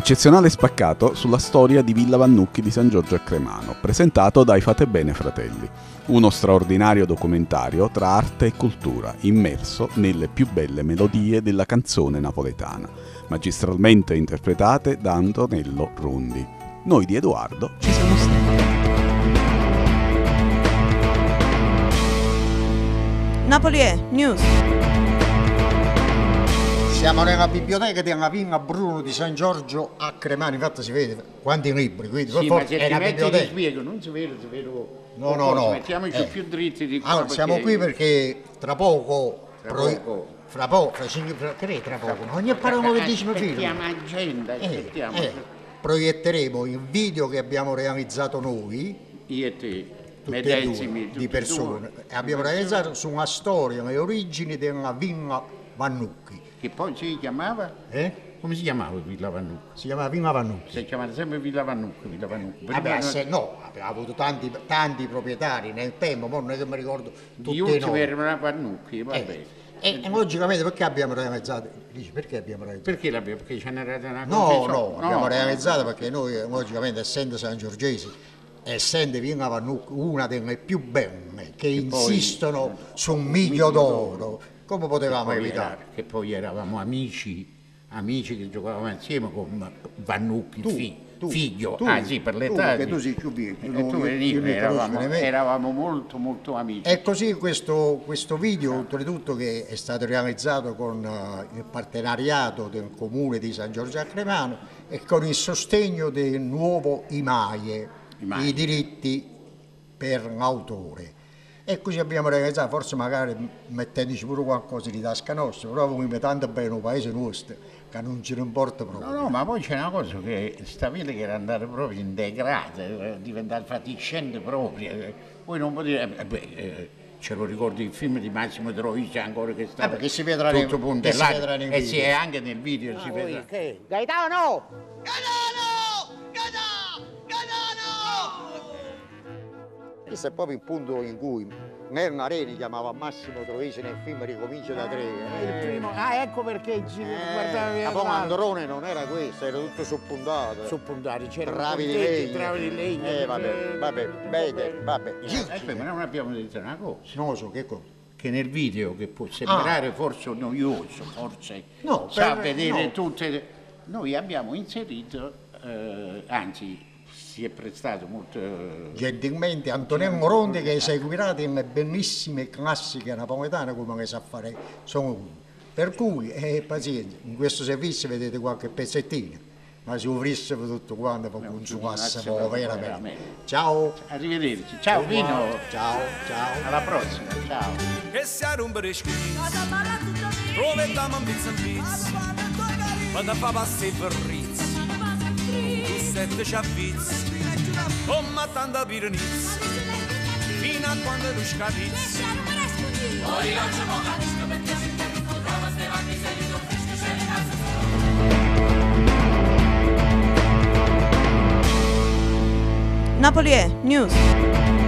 Eccezionale spaccato sulla storia di Villa Vannucchi di San Giorgio a Cremano, presentato dai Fate Bene Fratelli. Uno straordinario documentario tra arte e cultura, immerso nelle più belle melodie della canzone napoletana, magistralmente interpretate da Antonello Rundi. Noi di Edoardo ci siamo stati. Napoli News. Siamo nella biblioteca della Villa Bruno di San Giorgio a Cremano, infatti si vede quanti libri, quindi sì, ma se è ti una metti biblioteca. ti spiego, non si vede. No. Mettiamoci più dritti di qua. Allora, siamo qui perché tra poco, tra poco, ogni parola che dici mi figlio. Aspettiamo agenda, aspettiamo. Proietteremo il video che abbiamo realizzato noi, Io e te, tutte e due, di persone, e abbiamo realizzato su una storia, le origini della Villa Vannucchi. Che poi si chiamava? Come si chiamava Villa Vannucchi? Si chiamava Villa Vannucchi. Si chiamava sempre Villa Vannucchi. No, abbiamo avuto tanti proprietari nel tempo, ma non è che mi ricordo tutti gli i ultimi nomi. erano Vannucchi, vabbè. E logicamente perché abbiamo realizzato? Dici perché abbiamo realizzato? Perché ce n'era una No, abbiamo realizzato perché noi logicamente essendo sangiorgesi, essendo Villa Vannucchi una delle più belle che insistono su un miglio d'oro, come potevamo evitare? Che poi eravamo amici che giocavamo insieme con Vannucchi, figlio. Sì, per l'età. Che tu sei più vecchio. E tu venivi, eravamo molto amici. E così questo video, oltretutto, che è stato realizzato con il partenariato del comune di San Giorgio a Cremano e con il sostegno del nuovo IMAIE, i diritti per l'autore. E così abbiamo realizzato, forse magari mettendoci pure qualcosa di tasca nostra, però come tanto bene il paese nostro che non ce ne importa proprio. No, ma poi c'è una cosa che sta villa che era andata proprio integrata, diventata fatiscente proprio. Poi non potete. Ce lo ricordo il film di Massimo Troisi ancora che stava che si vedrà tutto puntellato. E sì, anche nel video si vedrà. Gaetano! Questo è proprio il punto in cui Nerna Reni chiamava Massimo Troisi nel film Ricomincia da tre. Il primo, ecco perché guardava via. Ma Androne non era questo, era tutto suppuntato. Suppuntato, c'erano travi di legno. Vabbè. Ma non abbiamo detto una cosa. Non lo so, che cosa? Che nel video, che può sembrare forse noioso, sa vedere tutte. Noi abbiamo inserito, anzi, si è prestato molto gentilmente Antonello Rondi che eseguirà delle bellissime classiche napoletane come le sa fare sono uno. Per cui pazienza, in questo servizio vedete qualche pezzettino, ma se uvrisse tutto quanto poi consumasse veramente. Ciao, arrivederci, ciao Vino, ciao, alla prossima, ciao. E si a rompere schizzi, troviamo un pizzo, ma da fa passi per rizzi. Sette ciavizzi, come tanta piranizzi, fino a quando tu scapizzi. Poi non ci può capisco perché si trova ste vanti se li soffrisci se li cazzo. Napoli News.